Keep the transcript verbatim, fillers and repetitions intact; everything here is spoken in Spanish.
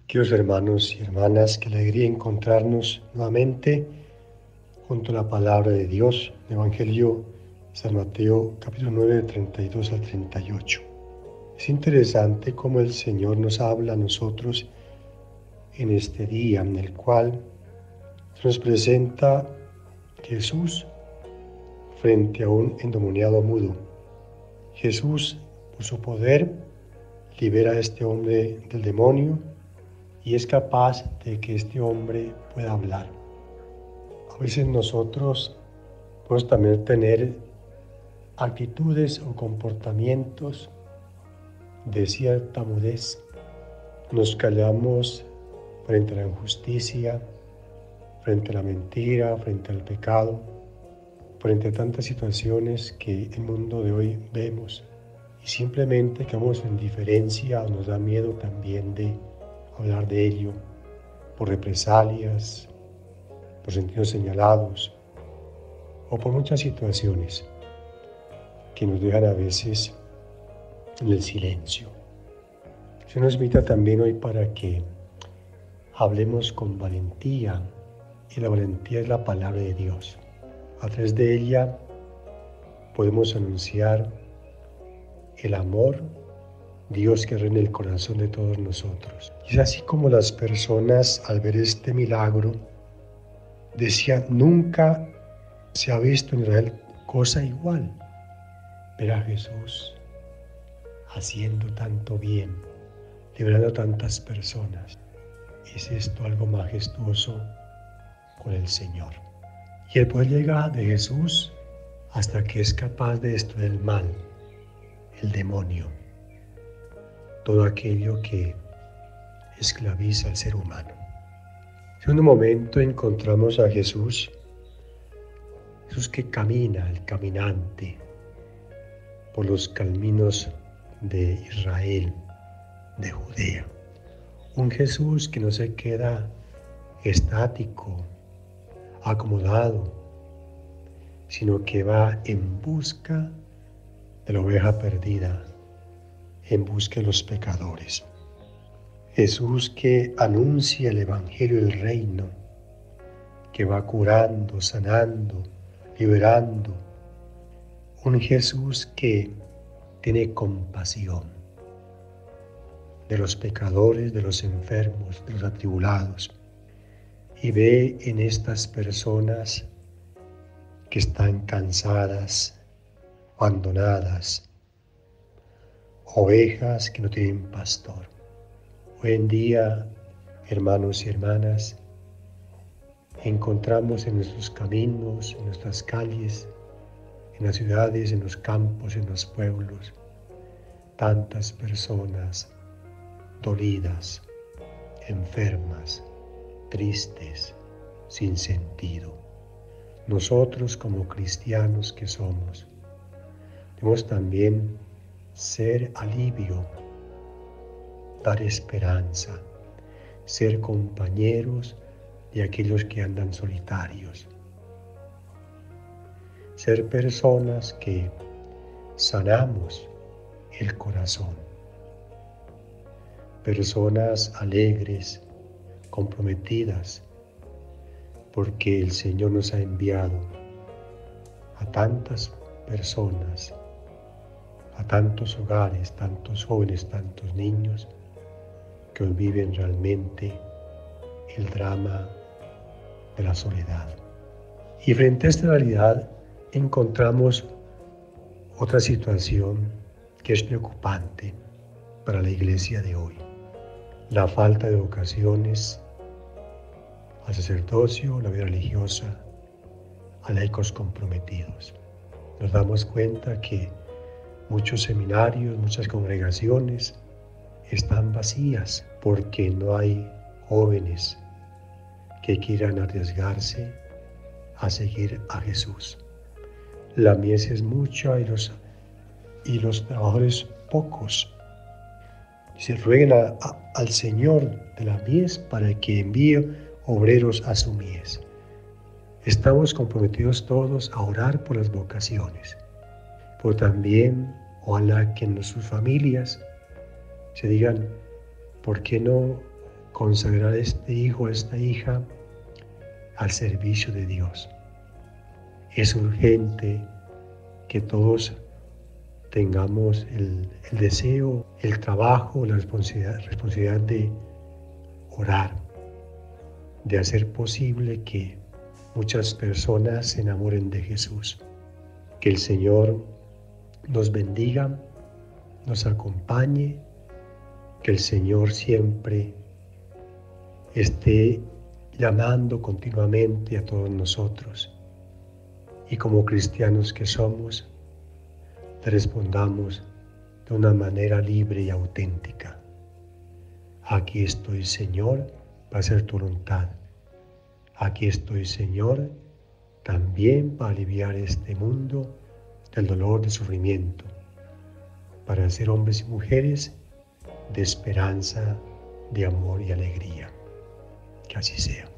Queridos hermanos y hermanas, qué alegría encontrarnos nuevamente junto a la palabra de Dios, el Evangelio de San Mateo, capítulo nueve, treinta y dos al treinta y ocho. Es interesante cómo el Señor nos habla a nosotros en este día en el cual se nos presenta Jesús frente a un endemoniado mudo. Jesús, por su poder, libera a este hombre del demonio y es capaz de que este hombre pueda hablar. A veces nosotros podemos también tener actitudes o comportamientos de cierta mudez. Nos callamos frente a la injusticia, frente a la mentira, frente al pecado, frente a tantas situaciones que el mundo de hoy vemos y simplemente quedamos en indiferencia o nos da miedo también de hablar de ello por represalias, por sentirnos señalados o por muchas situaciones que nos dejan a veces en el silencio. Se nos invita también hoy para que hablemos con valentía, y la valentía es la palabra de Dios. A través de ella podemos anunciar el amor, Dios que reina en el corazón de todos nosotros. Y es así como las personas al ver este milagro decían, nunca se ha visto en Israel cosa igual. Ver a Jesús haciendo tanto bien, liberando a tantas personas. ¿Es esto algo majestuoso con el Señor? Y el poder llega de Jesús hasta que es capaz de destruir el mal, el demonio, todo aquello que esclaviza al ser humano. En un momento encontramos a Jesús, Jesús que camina, el caminante, por los caminos de Israel, de Judea. Un Jesús que no se queda estático, acomodado, sino que va en busca de la oveja perdida, en busca de los pecadores. Jesús que anuncia el Evangelio del Reino, que va curando, sanando, liberando. Un Jesús que tiene compasión de los pecadores, de los enfermos, de los atribulados, y ve en estas personas que están cansadas, abandonadas, ovejas que no tienen pastor. Hoy en día, hermanos y hermanas, encontramos en nuestros caminos, en nuestras calles, en las ciudades, en los campos, en los pueblos, tantas personas dolidas, enfermas, tristes, sin sentido. Nosotros como cristianos que somos, debemos también ser alivio, dar esperanza, ser compañeros de aquellos que andan solitarios, ser personas que sanamos el corazón, personas alegres, comprometidas, porque el Señor nos ha enviado a tantas personas, a tantos hogares, tantos jóvenes, tantos niños, que hoy viven realmente el drama de la soledad. Y frente a esta realidad encontramos otra situación que es preocupante para la iglesia de hoy. La falta de vocaciones al sacerdocio, la vida religiosa, a laicos comprometidos. Nos damos cuenta que muchos seminarios, muchas congregaciones están vacías porque no hay jóvenes que quieran arriesgarse a seguir a Jesús. La mies es mucha y los, y los trabajadores pocos. Se rueguen a, a, al Señor de la mies para que envíe obreros a su mies. Estamos comprometidos todos a orar por las vocaciones, pero también ojalá que en sus familias se digan, ¿por qué no consagrar a este hijo, a esta hija, al servicio de Dios. Es urgente que todos tengamos el, el deseo, el trabajo, la responsabilidad, responsabilidad de orar, de hacer posible que muchas personas se enamoren de Jesús. Que el Señor nos bendiga, nos acompañe, que el Señor siempre esté llamando continuamente a todos nosotros y como cristianos que somos, le respondamos de una manera libre y auténtica. Aquí estoy, Señor, para hacer tu voluntad. Aquí estoy, Señor, también para aliviar este mundo del dolor, del sufrimiento, para ser hombres y mujeres de esperanza, de amor y alegría. Que así sea.